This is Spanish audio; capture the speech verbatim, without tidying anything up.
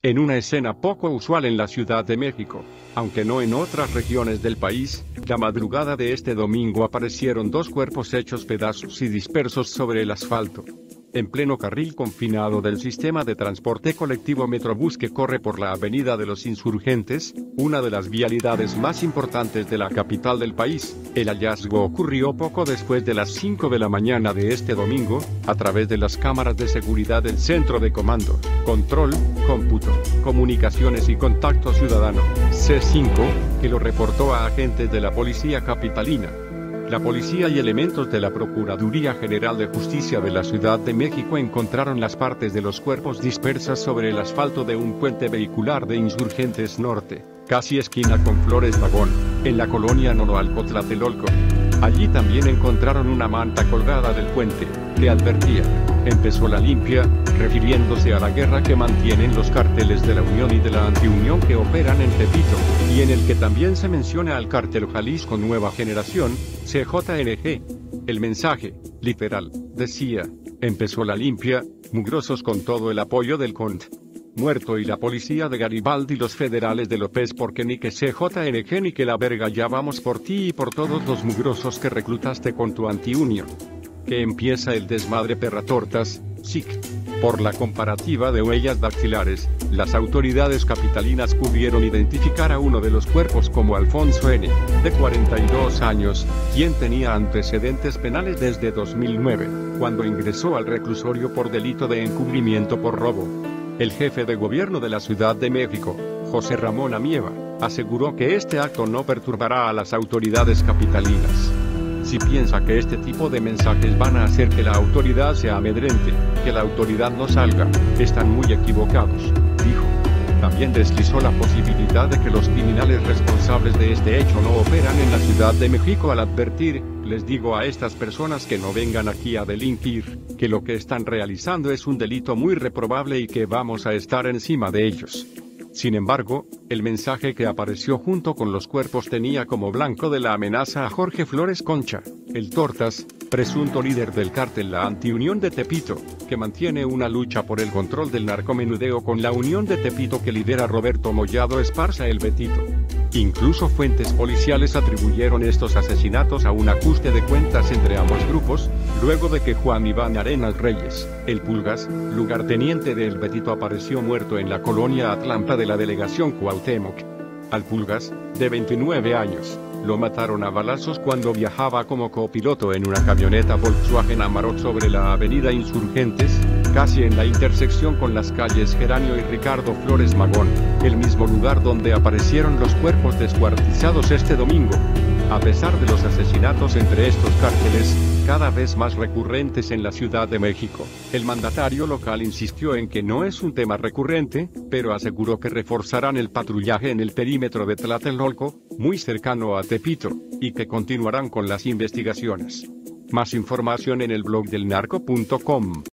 En una escena poco usual en la Ciudad de México, aunque no en otras regiones del país, la madrugada de este domingo aparecieron dos cuerpos hechos pedazos y dispersos sobre el asfalto. En pleno carril confinado del sistema de transporte colectivo Metrobús que corre por la Avenida de los Insurgentes, una de las vialidades más importantes de la capital del país, el hallazgo ocurrió poco después de las cinco de la mañana de este domingo, a través de las cámaras de seguridad del Centro de Comando, Control, Cómputo, Comunicaciones y Contacto Ciudadano, C cinco, que lo reportó a agentes de la Policía Capitalina. La policía y elementos de la Procuraduría General de Justicia de la Ciudad de México encontraron las partes de los cuerpos dispersas sobre el asfalto de un puente vehicular de Insurgentes Norte, casi esquina con Flores Magón, en la colonia Nonoalco, Tlatelolco. Allí también encontraron una manta colgada del puente, que advertía: empezó la limpia, refiriéndose a la guerra que mantienen los cárteles de la Unión y de la Antiunión que operan en Tepito, y en el que también se menciona al cártel Jalisco Nueva Generación, C J N G. El mensaje, literal, decía: empezó la limpia, mugrosos con todo el apoyo del Cont. Muerto y la policía de Garibaldi y los federales de López, porque ni que C J N G ni que la verga, ya vamos por ti y por todos los mugrosos que reclutaste con tu antiunión. Que empieza el desmadre, perratortas, S I C. Por la comparativa de huellas dactilares, las autoridades capitalinas pudieron identificar a uno de los cuerpos como Alfonso N., de cuarenta y dos años, quien tenía antecedentes penales desde dos mil nueve, cuando ingresó al reclusorio por delito de encubrimiento por robo. El jefe de gobierno de la Ciudad de México, José Ramón Amieva, aseguró que este acto no perturbará a las autoridades capitalinas. Si piensa que este tipo de mensajes van a hacer que la autoridad se amedrente, que la autoridad no salga, están muy equivocados, dijo. También deslizó la posibilidad de que los criminales responsables de este hecho no operan en la Ciudad de México al advertir: les digo a estas personas que no vengan aquí a delinquir, que lo que están realizando es un delito muy reprobable y que vamos a estar encima de ellos. Sin embargo, el mensaje que apareció junto con los cuerpos tenía como blanco de la amenaza a Jorge Flores Concha, el Tortas, presunto líder del cártel La Antiunión de Tepito, que mantiene una lucha por el control del narcomenudeo con la Unión de Tepito que lidera Roberto Mollado Esparza el Betito. Incluso fuentes policiales atribuyeron estos asesinatos a un ajuste de cuentas entre ambos grupos, luego de que Juan Iván Arenas Reyes, el Pulgas, lugarteniente de El Betito, apareció muerto en la colonia Atlanta de la delegación Cuauhtémoc. Al Pulgas, de veintinueve años, lo mataron a balazos cuando viajaba como copiloto en una camioneta Volkswagen Amarok sobre la avenida Insurgentes, casi en la intersección con las calles Geranio y Ricardo Flores Magón, el mismo lugar donde aparecieron los cuerpos descuartizados este domingo. A pesar de los asesinatos entre estos cárteles, cada vez más recurrentes en la Ciudad de México, el mandatario local insistió en que no es un tema recurrente, pero aseguró que reforzarán el patrullaje en el perímetro de Tlatelolco, muy cercano a Tepito, y que continuarán con las investigaciones. Más información en el blog del narco punto com.